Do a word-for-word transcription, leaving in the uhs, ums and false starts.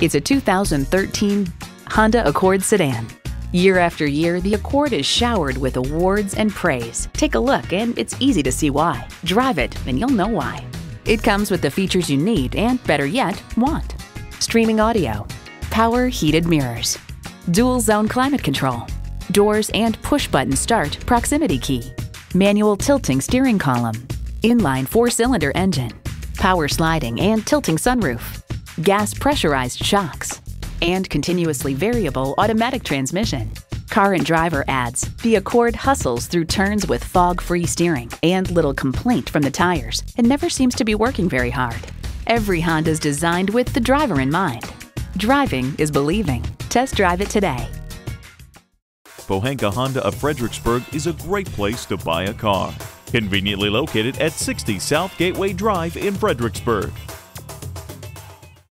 It's a two thousand thirteen Honda Accord sedan. Year after year, the Accord is showered with awards and praise. Take a look and it's easy to see why. Drive it and you'll know why. It comes with the features you need and, better yet, want. Streaming audio, power heated mirrors, dual zone climate control, doors and push-button start proximity key, manual tilting steering column, inline four-cylinder engine, power sliding and tilting sunroof, gas pressurized shocks, and continuously variable automatic transmission. Car and Driver adds, the Accord hustles through turns with fog-free steering and little complaint from the tires and never seems to be working very hard. Every Honda's designed with the driver in mind. Driving is believing. Test drive it today. Pohanka Honda of Fredericksburg is a great place to buy a car. Conveniently located at sixty South Gateway Drive in Fredericksburg.